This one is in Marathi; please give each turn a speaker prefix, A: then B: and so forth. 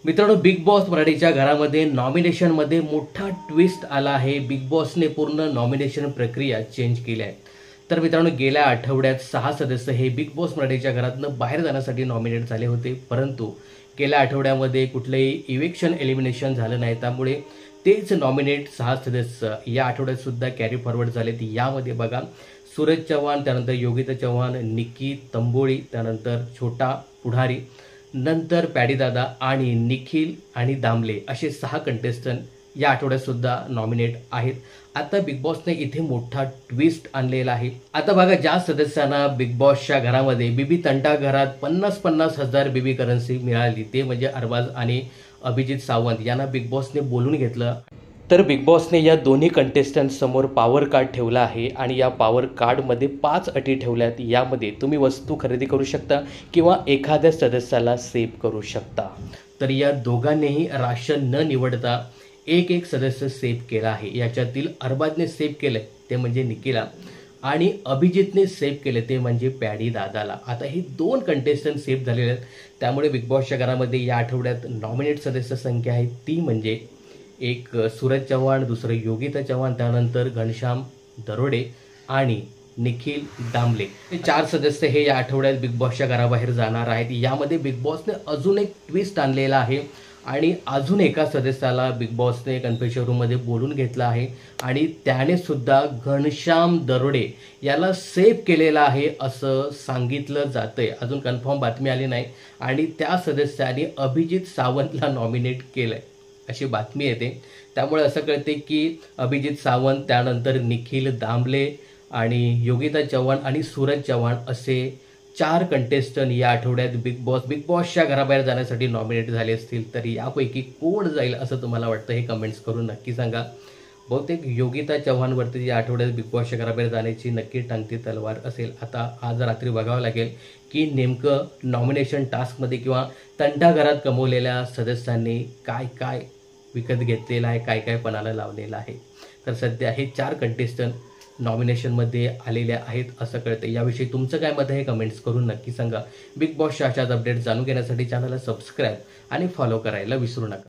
A: मित्रांनो, बिग बॉस मराठीच्या घरामध्ये नॉमिनेशनमध्ये मोठा ट्विस्ट आला आहे। बिग बॉसने पूर्ण नॉमिनेशन प्रक्रिया चेंज केली आहे। तर मित्रांनो, गेल्या आठवड्यात 6 सदस्य हे बिग बॉस मराठीच्या घरातून बाहेर जाण्यासाठी नॉमिनेट झाले होते, परंतु गेल्या आठवड्यामध्ये कुठलेही इव्हिक्शन एलिमिनेशन झालं नाही। त्यामुळे तेच नॉमिनेट 6 सदस्य या आठवड्यात सुद्धा कॅरी फॉरवर्ड झालेत। यामध्ये बघा, सूरज चव्हाण, त्यानंतर योगिता चव्हाण, निकी तंबोळी, त्यानंतर छोटा पुढारी, नंतर पॅडीदादा आणि निखिल आणि दामले असे 6 कंटेस्टंट या आठवड्यात सुद्धा नॉमिनेट आहेत। आता बिग बॉसने इथे मोठा ट्विस्ट आणलेला आहे। आता बघा, ज्या सदस्यांना बिग बॉसच्या घरामध्ये बीबी तंटा घरात 50-50 हजार बीबी करन्सी मिळाली, ते म्हणजे अरबाज आणि अभिजित सावंत यांना बिग बॉसने बोलून घेतलं। तर बिग बॉसने या दोन्ही कंटेस्टंट समोर पॉवर कार्ड ठेवला आहे आणि या पॉवर कार्डमध्ये 5 अटी ठेवल्यात। यामध्ये तुम्ही वस्तू खरेदी करू शकता किंवा एखाद्या सदस्याला सेव्ह करू शकता। तर या दोघांनीही राशन न निवडता एक सदस्य सेव्ह केला आहे। याच्यातील अरबाजने सेव्ह केलंय ते म्हणजे निखिला आणि अभिजितने सेव्ह केले ते म्हणजे पॅडी दादाला। आता हे 2 कंटेस्टंट सेव्ह झालेले आहेत। त्यामुळे बिग बॉसच्या घरामध्ये या आठवड्यात नॉमिनेट सदस्य संख्या आहे ती म्हणजे एक सूरज चव्हाण, दुसरं योगिता चव्हाण, त्यानंतर घनश्याम दरोडे आणि निखिल दामले। हे 4 सदस्य हे या आठवड्यात बिग बॉसच्या घराबाहेर जाणार आहेत। यामध्ये बिग बॉसने अजून एक ट्विस्ट आणलेला आहे आणि अजून एका सदस्याला बिग बॉसने कन्फेशन रूममध्ये बोलून घेतलं आहे आणि त्याने सुद्धा घनश्याम दरोडे याला सेव्ह केलेला आहे असं सांगितलं जातंय। अजून कन्फर्म बातमी आली नाही आणि त्या सदस्याने अभिजित सावंतला नॉमिनेट केलंय अशी बातमी येते। त्यामुळे असं कळते की अभिजित सावंत, त्यानंतर निखिल दामले आणि योगिता चव्हाण आणि सूरज चव्हाण असे 4 कंटेस्टंट या आठवड्यात बिग बॉसच्या घराबाहेर जाण्यासाठी नॉमिनेट झाले असतील। तर यापैकी कोण जाईल असं तुम्हाला वाटतं हे कमेंट्स करून नक्की सांगा। बहुतेक योगिता चव्हाणवरती या आठवड्यात बिग बॉसच्या घराबाहेर जाण्याची नक्की टांगती तलवार असेल। आता आज रात्री बघावं लागेल की नेमकं नॉमिनेशन टास्कमध्ये किंवा तंटा घरात कमवलेल्या सदस्यांनी काय काय विकत घेतलेलं आहे, काय काय पणाला लावलेलं आहे। तर सध्या हे 4 कंटेस्टंट नॉमिनेशनमध्ये आलेले आहेत असं कळतं। याविषयी तुमचं काय मत आहे हे कमेंट्स करून नक्की सांगा। बिग बॉसच्या अशाच अपडेट जाणून घेण्यासाठी चॅनलला सबस्क्राईब आणि फॉलो करायला विसरू नका।